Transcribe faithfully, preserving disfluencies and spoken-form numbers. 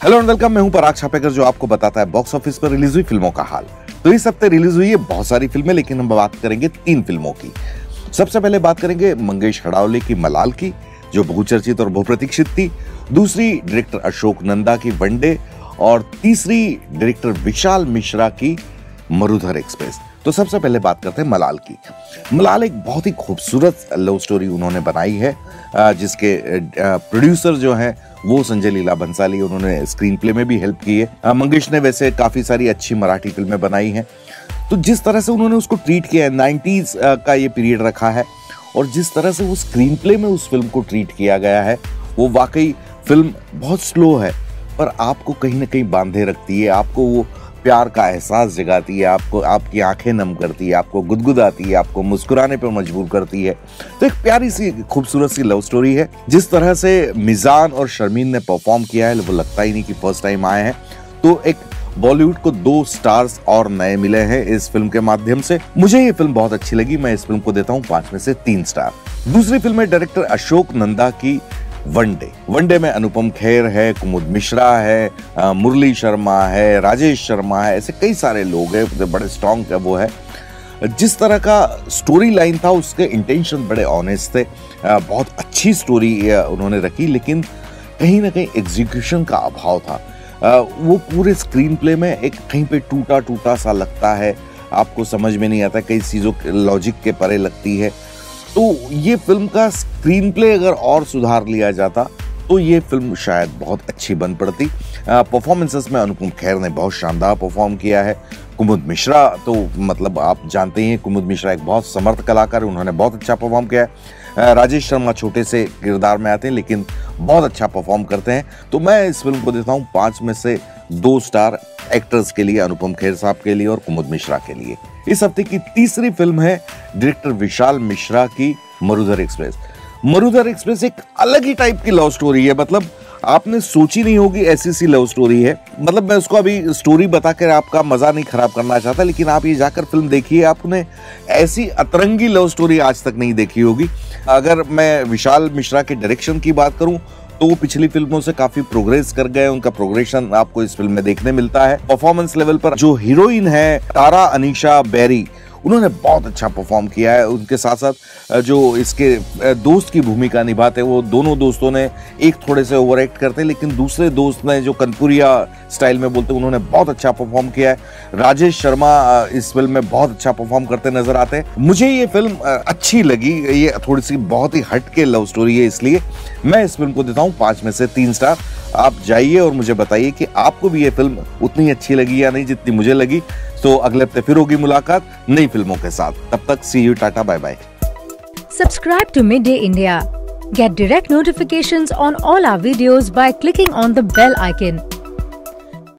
Hello and welcome, मैं हूं पराग छापेकर जो आपको बताता है बॉक्स ऑफिस पर रिलीज हुई फिल्मों का हाल। तो इस हफ्ते रिलीज हुई है बहुत सारी फिल्में, लेकिन हम बात करेंगे तीन फिल्मों की। सबसे पहले बात करेंगे मंगेश हड़ावले की मलाल की, जो बहुचर्चित और बहुप्रतीक्षित थी। दूसरी डायरेक्टर अशोक नंदा की वनडे, और तीसरी डायरेक्टर विशाल मिश्रा की मरुधर एक्सप्रेस। तो सबसे पहले बात करते हैं मलाल की। मलाल एक बहुत ही खूबसूरत लव स्टोरी उन्होंने बनाई है, जिसके प्रोड्यूसर जो हैं वो संजय लीला भंसाली, उन्होंने स्क्रीन प्ले में भी हेल्प की है। मंगेश ने वैसे काफी सारी अच्छी मराठी फिल्में बनाई हैं। तो जिस तरह से उन्होंने उसको ट्रीट किया है, नाइन्टीज का ये पीरियड रखा है, और जिस तरह से वो स्क्रीन प्ले में उस फिल्म को ट्रीट किया गया है, वो वाकई फिल्म बहुत स्लो है पर आपको कहीं ना कहीं बांधे रखती है, आपको वो प्यार का एहसास जगाती है, आपको आपकी आंखें नम करती है, आपको गुदगुदाती है, आपको मुस्कुराने पर मजबूर करती है। तो एक प्यारी सी खूबसूरत सी लव स्टोरी है। जिस तरह से मिजान और शर्मीन ने परफॉर्म किया है, वो लगता ही नहीं कि फर्स्ट टाइम आए हैं। तो एक बॉलीवुड को दो स्टार्स और नए मिले हैं इस फिल्म के माध्यम से। मुझे ये फिल्म बहुत अच्छी लगी, मैं इस फिल्म को देता हूँ पांच में से तीन स्टार। दूसरी फिल्म है डायरेक्टर अशोक नंदा की वनडे। वनडे में अनुपम खेर है, कुमुद मिश्रा है, मुरली शर्मा है, राजेश शर्मा है, ऐसे कई सारे लोग हैं, बड़े स्ट्रॉन्ग है वो है। जिस तरह का स्टोरी लाइन था, उसके इंटेंशन बड़े ऑनेस्ट थे, बहुत अच्छी स्टोरी उन्होंने रखी, लेकिन कहीं ना कहीं एग्जीक्यूशन का अभाव था। वो पूरे स्क्रीन प्ले में एक कहीं पे टूटा टूटा सा लगता है, आपको समझ में नहीं आता, कई चीज़ों लॉजिक के परे लगती है। तो ये फिल्म का स्क्रीन प्ले अगर और सुधार लिया जाता तो ये फिल्म शायद बहुत अच्छी बन पड़ती। परफॉर्मेंसेस में अनुपम खेर ने बहुत शानदार परफॉर्म किया है। कुमुद मिश्रा तो मतलब आप जानते हैं, कुमुद मिश्रा एक बहुत समर्थ कलाकार है, उन्होंने बहुत अच्छा परफॉर्म किया है। राजेश शर्मा छोटे से किरदार में आते हैं लेकिन बहुत अच्छा परफॉर्म करते हैं। तो मैं इस फिल्म को देता हूँ पाँच में से दो स्टार एक्टर्स के लिए, अनुपम खेर साहब के लिए और कुमुद मिश्रा के लिए। इस हफ्ते की तीसरी फिल्म है डायरेक्टर विशाल मिश्रा की मरुधर एक्सप्रेस। मरुधर एक्सप्रेस एक अलग ही टाइप की लव स्टोरी है, मतलब आपने सोची नहीं होगी ऐसी सी लव स्टोरी है। मतलब मैं उसको अभी स्टोरी बताकर आपका मजा नहीं खराब करना चाहता, लेकिन आप ये जाकर फिल्म देखिए, आपने ऐसी अतरंगी लव स्टोरी आज तक नहीं देखी होगी। अगर मैं विशाल मिश्रा के डायरेक्शन की बात करूं तो वो पिछली फिल्मों से काफी प्रोग्रेस कर गए, उनका प्रोग्रेशन आपको इस फिल्म में देखने मिलता है। परफॉर्मेंस लेवल पर जो हीरोइन है तारा अनीशा बेरी, उन्होंने बहुत अच्छा परफॉर्म किया है। उनके साथ साथ जो इसके दोस्त की भूमिका निभाते हैं, वो दोनों दोस्तों ने एक थोड़े से ओवर एक्ट करते हैं, लेकिन दूसरे दोस्त ने जो कनपुरिया स्टाइल में बोलते हैं, उन्होंने बहुत अच्छा परफॉर्म किया है। राजेश शर्मा इस फिल्म में बहुत अच्छा परफॉर्म करते नजर आते हैं। मुझे ये फिल्म अच्छी लगी, ये थोड़ी सी बहुत ही हटके लव स्टोरी है, इसलिए मैं इस फिल्म को देता हूँ पाँच में से तीन स्टार। आप जाइए और मुझे बताइए कि आपको भी ये फिल्म उतनी अच्छी लगी या नहीं जितनी मुझे लगी। तो अगले हफ्ते फिर होगी मुलाकात नई फिल्मों के साथ। तब तक see you, tata, bye bye. Subscribe to Midday India. Get direct notifications on all our videos by clicking on the bell icon.